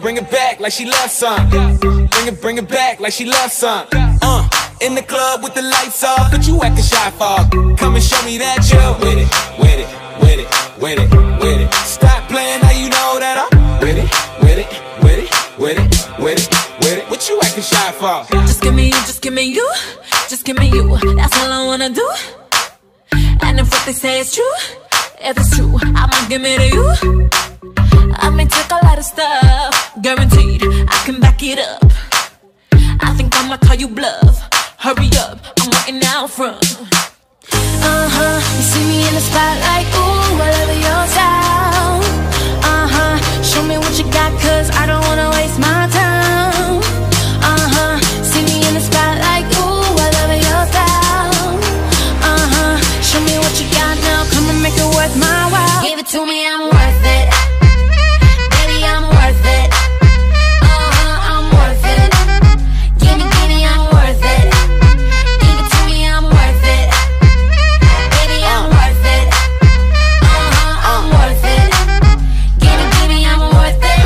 bring it back like she loves some. Bring it back like she loves some. In the club with the lights off, but you acting shy for. Come and show me that you're with it, with it, with it, with it, with it. Stop playing, now you know that I'm with it, with it, with it, with it, with it, with it. What you acting shy for? Just give me you, just give me you, just give me you. That's all I wanna do. And if what they say is true, if it's true, I'ma give it to you. I may take a lot of stuff, guaranteed I can back it up. I think I'ma call you bluff. Hurry up, I'm waiting out front. You see me in the spotlight, ooh, I love your style. Show me what you got, cause I don't wanna waste my time. See me in the spotlight, ooh, I love your style. Show me what you got now, come and make it worth my while. Give it to me, I'm worth it. Baby, I'm worth it. I'm worth it. Give me, I'm worth it. Give it to me, I'm worth it. Baby, I'm worth it. I'm worth it. Give me, I'm worth it.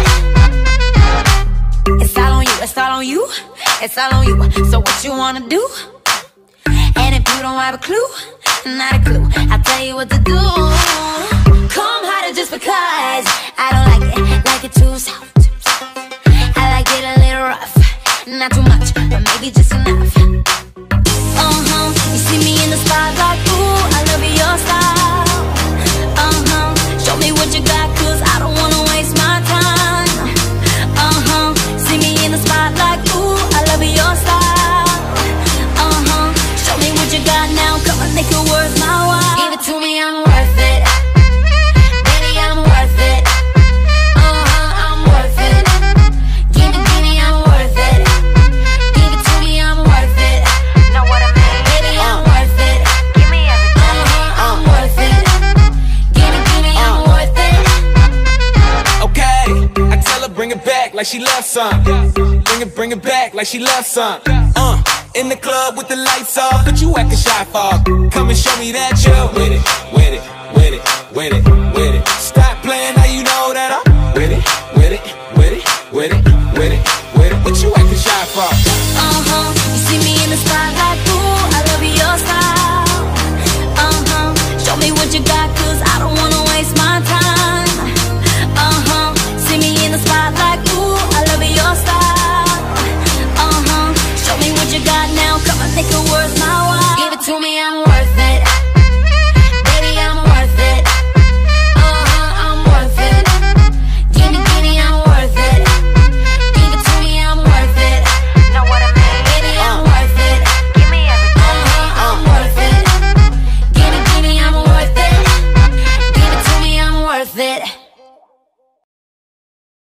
It's all on you, it's all on you, it's all on you. So what you wanna do? And if you don't have a clue, not a clue, I'll tell you what to do. Come harder just because I don't like it too soft. I like it a little rough, not too much, but maybe just enough. You see me in the spotlight, ooh, I love your style. Show me what you got, cause I don't wanna waste my time. See me in the spotlight, ooh, I love your style. Show me what you got now, come on, make it worth my while. Give it to me, I'm worth it. Baby, I'm worth it. I'm worth it. Give me, I'm worth it. Give it to me, I'm worth it. Know what I mean? Baby, I'm worth it. Give me everything. I'm worth it. Give me, I'm worth it. Okay, I tell her bring it back like she loves some. Bring it back like she loves some. In the club with the lights off, but you acting shy for. Come and show me that you're with it, with it, with it, with it, with it. Stop playing, now you know that I'm with it, with it, with it, with it, with it, with it. What you acting shy for? You see me in the spotlight, ooh, I love your style. Show me what you got, cause I don't wanna waste my time. See me in the spotlight, ooh, I love your style. Show me what you got now, come on, make it worth my while. Give it to me, I'm